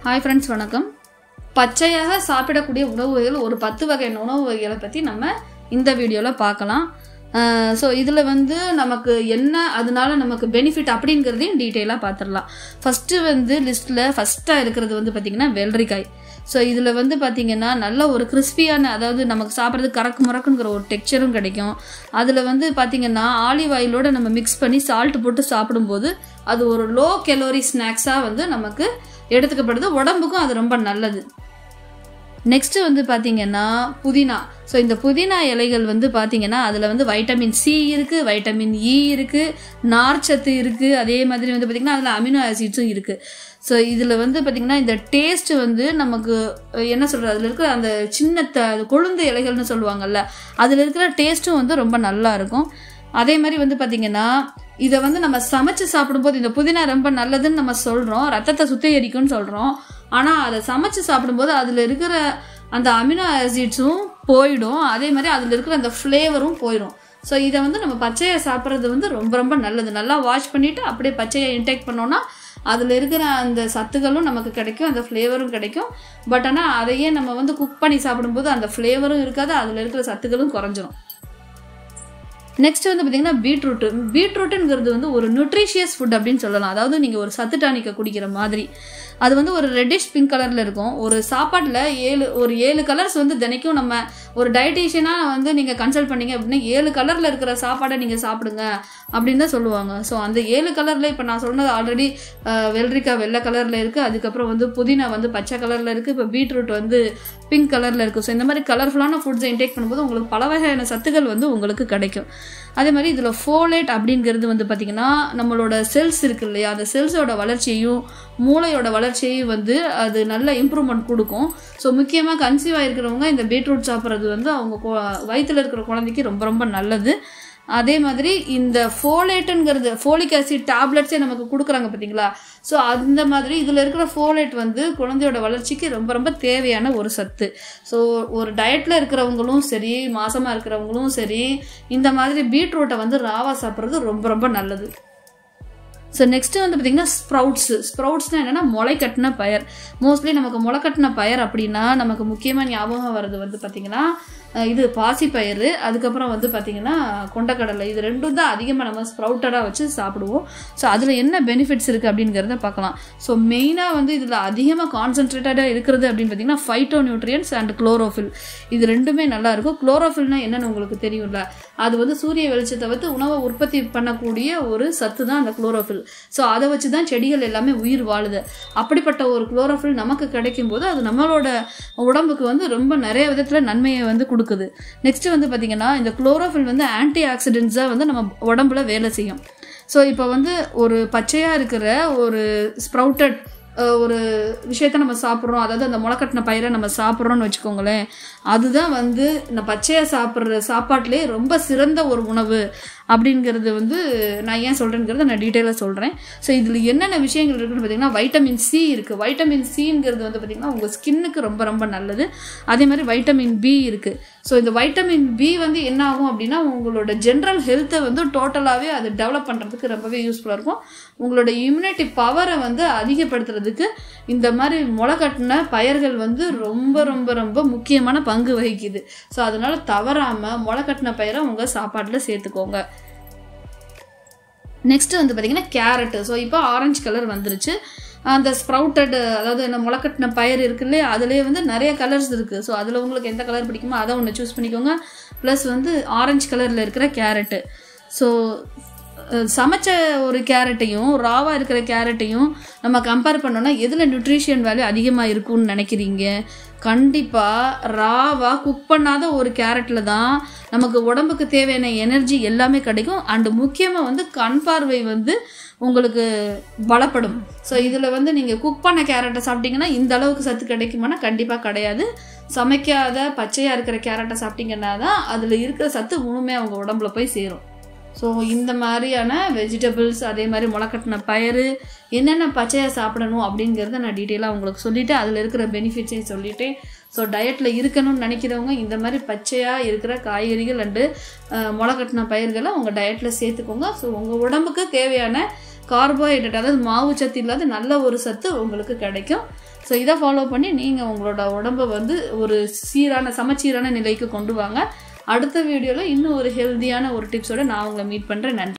Hi friends, வணக்கம். பச்சையாக சாப்பிடக்கூடிய உணவு வகைகள் ஒரு 10 வகையான உணவு வகைகளை பத்தி நம்ம இந்த வீடியோல பார்க்கலாம். சோ இதுல வந்து நமக்கு என்ன அதனால நமக்கு பெனிஃபிட் அப்படிங்கறதையும் டீடைலா பாத்துறலாம். ஃபர்ஸ்ட் வந்து லிஸ்ட்ல ஃபர்ஸ்டா இருக்குது வந்து பாத்தீங்கன்னா வெள்ளரிக்காய். சோ இதுல வந்து பாத்தீங்கன்னா நல்ல ஒரு கிறிஸ்பியான அதாவது நமக்கு சாப்பிடுறது கறக்கு முறக்குங்கிற ஒரு டெக்ஸ்சரும் கிடைக்கும். அதுல வந்து பாத்தீங்கன்னா ஆலிவ் ஆயிலோட நம்ம மிக்ஸ் பண்ணி சால்ட் போட்டு சாப்பிடும்போது அது ஒரு லோ கலோரி ஸ்நாக்ஸா வந்து நமக்கு எடுத்துக்கப்படுது. உடம்புக்கும் அது ரொம்ப நல்லது. நெக்ஸ்ட் வந்து பாத்தீங்கன்னா புதினா. ஸோ இந்த புதினா இலைகள் வந்து பாத்தீங்கன்னா அதுல வந்து வைட்டமின் சி இருக்கு, வைட்டமின் இ இருக்கு, நார்ச்சத்து இருக்கு, அதே மாதிரி வந்து பாத்தீங்கன்னா அதுல அமினோ ஆசிட்ஸும் இருக்கு. ஸோ இதுல வந்து பாத்தீங்கன்னா இந்த டேஸ்ட் வந்து நமக்கு என்ன சொல்றது, அதுல இருக்கிற அந்த சின்ன கொழுந்து இலைகள்னு சொல்லுவாங்கல்ல, அதுல இருக்கிற டேஸ்ட்டும் வந்து ரொம்ப நல்லா இருக்கும். அதே மாதிரி வந்து பாத்தீங்கன்னா இதை வந்து நம்ம சமைச்சு சாப்பிடும்போது இந்த புதினா ரொம்ப நல்லதுன்னு நம்ம சொல்றோம், ரத்தத்தை சுத்திகரிக்கும்னு சொல்றோம். ஆனா அதை சமைச்சு சாப்பிடும்போது அதுல இருக்கிற அந்த அமினோ ஆசிட்ஸும் போயிடும், அதே மாதிரி அதுல இருக்கிற அந்த ஃபிளேவரும் போயிடும். ஸோ இதை வந்து நம்ம பச்சையை சாப்பிட்றது வந்து ரொம்ப ரொம்ப நல்லது. நல்லா வாஷ் பண்ணிட்டு அப்படியே பச்சையை இன்டேக் பண்ணோம்னா அதுல இருக்கிற அந்த சத்துக்களும் நமக்கு கிடைக்கும், அந்த ஃபிளேவரும் கிடைக்கும். பட் ஆனா அதையே நம்ம வந்து குக் பண்ணி சாப்பிடும்போது அந்த ஃபிளேவரும் இருக்காது, அதுல இருக்கிற சத்துக்களும் குறைஞ்சிரும். நெக்ஸ்ட் வந்து பாத்தீங்கன்னா பீட்ரூட். பீட்ரூட்டுங்கிறது வந்து ஒரு நியூட்ரிஷியஸ் ஃபுட் அப்படின்னு சொல்லலாம். அதாவது நீங்க ஒரு சத்து டானிக்க குடிக்கிற மாதிரி. அது வந்து ஒரு ரெட்டிஷ் பிங்க் கலர்ல இருக்கும். ஒரு சாப்பாட்டுல 7 கலர்ஸ் வந்து தினைக்கும் நம்ம ஒரு டயட்டீஷியனா வந்து நீங்க கன்சல்ட் பண்ணீங்க அப்படின்னா 7 கலர்ல இருக்கிற சாப்பாடை நீங்க சாப்பிடுங்க அப்படின்னு தான் சொல்லுவாங்க. ஸோ அந்த 7 கலர்ல இப்ப நான் சொன்னது ஆல்ரெடி வெள்ளரிக்காய் வெள்ளை கலர்ல இருக்கு, அதுக்கப்புறம் வந்து புதினா வந்து பச்சை கலர்ல இருக்கு, இப்போ பீட்ரூட் வந்து பிங்க் கலர்ல இருக்கு. ஸோ இந்த மாதிரி கலர்ஃபுல்லான ஃபுட்ஸை இன்டேக் பண்ணும்போது உங்களுக்கு பல வகையான சத்துக்கள் வந்து உங்களுக்கு கிடைக்கும். அதே மாதிரி இதுல ஃபோலேட் அப்படிங்கிறது வந்து பாத்தீங்கன்னா நம்மளோட செல்ஸ் இருக்கு இல்லையா, அந்த செல்ஸோட வளர்ச்சியையும் மூளையோட வளர்ச்சியையும் வந்து அது நல்ல இம்ப்ரூவ்மெண்ட் கொடுக்கும். ஸோ முக்கியமா கன்சீவ் ஆயிருக்கிறவங்க இந்த பீட்ரூட் சாப்பிட்றது வந்து அவங்க வயிற்றுல இருக்கிற குழந்தைக்கு ரொம்ப ரொம்ப நல்லது. அதே மாதிரி இந்த ஃபோலேட்டுங்கிறது ஃபோலிக் ஆசிட் டேப்லெட்ஸே நமக்கு கொடுக்குறாங்க பார்த்தீங்களா. ஸோ அந்த மாதிரி இதில் இருக்கிற ஃபோலேட் வந்து குழந்தையோட வளர்ச்சிக்கு ரொம்ப ரொம்ப தேவையான ஒரு சத்து. ஸோ ஒரு டயட்டில் இருக்கிறவங்களும் சரி, மாசமாக இருக்கிறவங்களும் சரி, இந்த மாதிரி பீட்ரூட்டை வந்து ராவா சாப்பிட்றது ரொம்ப ரொம்ப நல்லது. ஸோ நெக்ஸ்ட் வந்து பார்த்தீங்கன்னா ஸ்ப்ரவுட்ஸ்னா என்னன்னா முளை கட்டின பயர். மோஸ்ட்லி நமக்கு முளை கட்டின பயர் அப்படின்னா நமக்கு முக்கியமாக ஞாபகம் வர்றது வந்து பார்த்தீங்கன்னா இது பாசிப்பயிறு, அதுக்கப்புறம் வந்து பார்த்தீங்கன்னா கொண்டக்கடலை. இது ரெண்டும் தான் அதிகமாக நம்ம ஸ்ப்ரவுட்டடாக வச்சு சாப்பிடுவோம். ஸோ அதில் என்ன பெனிஃபிட்ஸ் இருக்குது அப்படிங்கிறத பார்க்கலாம். ஸோ மெயினாக வந்து இதில் அதிகமாக கான்சென்ட்ரேட்டடாக இருக்கிறது அப்படின்னு பார்த்தீங்கன்னா ஃபைட்டோ நியூட்ரியன்ஸ் அண்ட் குளோரோஃபில். இது ரெண்டுமே நல்லா இருக்கும். குளோரோஃபில்னா என்னன்னு உங்களுக்கு தெரியும்ல, அது வந்து சூரிய வெளிச்சத்தை வந்து உணவை உற்பத்தி பண்ணக்கூடிய ஒரு சத்து தான் அந்த குளோரோஃபில். ஸோ அதை வச்சு தான் செடிகள் எல்லாமே உயிர் வாழுது. அப்படிப்பட்ட ஒரு குளோரோஃபில் நமக்கு கிடைக்கும் போது அது நம்மளோட உடம்புக்கு வந்து ரொம்ப நிறைய விதத்தில் நன்மையை வந்து கொடுக்குது. நெக்ஸ்ட் வந்து பாத்தீங்கன்னா இந்த குளோரோஃபில் வந்து ஆன்டி ஆக்சிடென்ட்ஸா வந்து நம்ம உடம்புல வேலை செய்யும். ஸோ இப்போ வந்து ஒரு பச்சையா இருக்கிற ஒரு ஸ்ப்ரவுட்டட் ஒரு விஷயத்த நம்ம சாப்பிட்றோம், அதாவது அந்த முளைக்கட்டின பயிரை நம்ம சாப்பிட்றோம்னு வச்சுக்கோங்களேன், அதுதான் வந்து இந்த பச்சையா சாப்பிட்ற சாப்பாட்டிலே ரொம்ப சிறந்த ஒரு உணவு அப்படிங்கிறது வந்து நான் ஏன் சொல்றேங்கிறத நான் டீட்டெயிலாக சொல்றேன். ஸோ இதில் என்னென்ன விஷயங்கள் இருக்குன்னு பார்த்தீங்கன்னா வைட்டமின் சி இருக்கு. வைட்டமின் சிங்கிறது வந்து பார்த்தீங்கன்னா உங்கள் ஸ்கின்னுக்கு ரொம்ப ரொம்ப நல்லது. அதே மாதிரி வைட்டமின் பி இருக்கு. ஸோ இந்த வைட்டமின் பி வந்து என்ன ஆகும் அப்படின்னா உங்களோட ஜென்ரல் ஹெல்த்தை வந்து டோட்டலாகவே அது டெவலப் பண்ணுறதுக்கு ரொம்பவே யூஸ்ஃபுல்லாக இருக்கும். உங்களோட இம்யூனிட்டி பவரை வந்து அதிகப்படுத்துறதுக்கு இந்த மாதிரி முளைக்கட்டின பயிர்கள் வந்து ரொம்ப ரொம்ப ரொம்ப முக்கியமான பங்கு வகிக்குது. ஸோ அதனால தவறாம முளைக்கட்டின பயிரை உங்க சாப்பாட்டில் சேர்த்துக்கோங்க. நெக்ஸ்ட் வந்து பார்த்தீங்கன்னா கேரட். ஸோ இப்போ ஆரஞ்சு கலர் வந்துருச்சு. அந்த ஸ்ப்ரவுட்டட் அதாவது என்ன முளைக்கட்டின பயிர் இருக்கு இல்லையா, அதுலேயே வந்து நிறைய கலர்ஸ் இருக்கு. ஸோ அதில் உங்களுக்கு எந்த கலர் பிடிக்குமோ அதை ஒன்று சூஸ் பண்ணிக்கோங்க. ப்ளஸ் வந்து ஆரஞ்சு கலரில் இருக்கிற கேரட்டு. ஸோ சமைச்ச ஒரு கேரட்டையும் ராவாக இருக்கிற கேரட்டையும் நம்ம கம்பேர் பண்ணோம்னா எதில் நியூட்ரிஷியன் வேல்யூ அதிகமாக இருக்கும்னு நினைக்கிறீங்க? கண்டிப்பாக ராவாக குக் பண்ணாத ஒரு கேரட்டில் தான் நமக்கு உடம்புக்கு தேவையான எனர்ஜி எல்லாமே கிடைக்கும். அண்டு முக்கியமாக வந்து கண் பார்வை வந்து உங்களுக்கு பலப்படும். ஸோ இதில் வந்து நீங்கள் குக் பண்ண கேரட்டை சாப்பிட்டீங்கன்னா இந்த அளவுக்கு சத்து கிடைக்குமானா கண்டிப்பாக கிடையாது. சமைக்காத பச்சையாக இருக்கிற கேரட்டை சாப்பிட்டீங்கன்னா தான் அதில் இருக்கிற சத்து முழுமையாக அவங்க உடம்புல போய் சேரும். ஸோ இந்த மாதிரியான வெஜிடபிள்ஸ், அதே மாதிரி முளைக்கட்டின பயிறு, என்னென்ன பச்சையாக சாப்பிடணும் அப்படிங்கிறத நான் டீட்டெயிலாக உங்களுக்கு சொல்லிவிட்டு அதில் இருக்கிற பெனிஃபிட்ஸையும் சொல்லிவிட்டேன். ஸோ டயட்டில் இருக்கணும்னு நினைக்கிறவங்க இந்த மாதிரி பச்சையாக இருக்கிற காய்கறிகள் அண்டு முளைக்கட்டின பயிர்களை உங்கள் டயட்டில் சேர்த்துக்கோங்க. ஸோ உங்கள் உடம்புக்கு தேவையான கார்போஹைட்ரேட் அதாவது மாவு சத்து இல்லாத நல்ல ஒரு சத்து உங்களுக்கு கிடைக்கும். ஸோ இதை ஃபாலோ பண்ணி நீங்கள் உங்களோட உடம்பை வந்து ஒரு சமச்சீரான நிலைக்கு கொண்டு வாங்க. அடுத்த வீடியோவில் இன்னும் ஒரு ஹெல்த்தியான ஒரு டிப்ஸோட நான் உங்களை மீட் பண்ணுறேன். நன்றி.